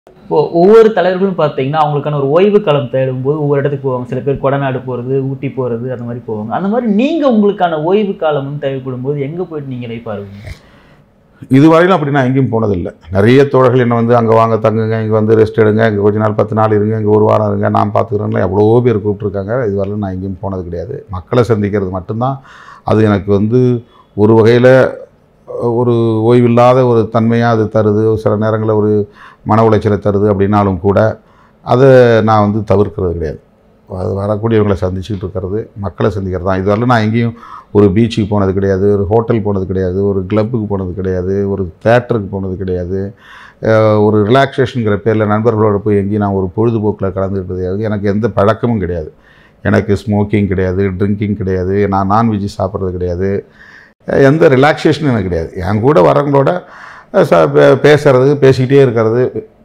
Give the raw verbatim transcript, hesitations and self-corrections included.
இப்போ ஒவ்வொரு தலைவர்களும் பார்த்தீங்கன்னா அவங்களுக்கான ஒரு ஓய்வு காலம் தேடும்போது ஒவ்வொரு இடத்துக்கு போவாங்க. சில பேர் கொடநாடு போகிறது, ஊட்டி போகிறது, அந்த மாதிரி போவாங்க. அந்த மாதிரி நீங்கள் உங்களுக்கான ஓய்வு காலம் வந்து தேவைப்படும் போது எங்கே போயிட்டு நீங்கள் இளைப்பாருவீங்க? இதுவரையிலும் அப்படி நான் எங்கேயும் போனதில்லை. நிறைய தோழர்கள் என்ன வந்து அங்கே வாங்க தங்குங்க, இங்கே வந்து ரெஸ்ட் எடுங்க, இங்கே கொஞ்ச நாள் பத்து நாள் இருங்க, இங்கே ஒரு வாரம் இருங்க, நான் பார்த்துக்கிறேன்ல எவ்வளோ பேர் கூப்பிட்ருக்காங்க. இதுவரையிலும் நான் எங்கேயும் போனது கிடையாது. மக்களை சந்திக்கிறது மட்டும்தான் அது எனக்கு வந்து ஒரு வகையில் ஒரு ஓய்வில்லாத ஒரு தன்மையாக அது தருது. சில நேரங்களில் ஒரு மன உளைச்சலை தருது. அப்படின்னாலும் கூட அதை நான் வந்து தவிர்க்கிறது கிடையாது. அது வரக்கூடியவங்களை சந்திச்சுக்கிட்டு இருக்கிறது, மக்களை சந்திக்கிறது தான். இதுவரையிலும் நான் எங்கேயும் ஒரு பீச்சுக்கு போனது கிடையாது, ஒரு ஹோட்டல் போனது கிடையாது, ஒரு கிளப்புக்கு போனது கிடையாது, ஒரு தேட்டருக்கு போனது கிடையாது, ஒரு ரிலாக்ஸேஷனுங்கிற பேரில் நண்பர்களோடு போய் எங்கேயும் நான் ஒரு பொழுதுபோக்கில் கலந்துக்கிட்டது கிடையாது. எனக்கு எந்த பழக்கமும் கிடையாது. எனக்கு ஸ்மோக்கிங் கிடையாது, ட்ரிங்கிங் கிடையாது, நான் நான்வெஜ் சாப்பிட்றது கிடையாது, எந்த ரிலாக்ஸேஷனும் எனக்கு கிடையாது. என் கூட வரவங்களோட பேசுறது, பேசிக்கிட்டே இருக்கிறது,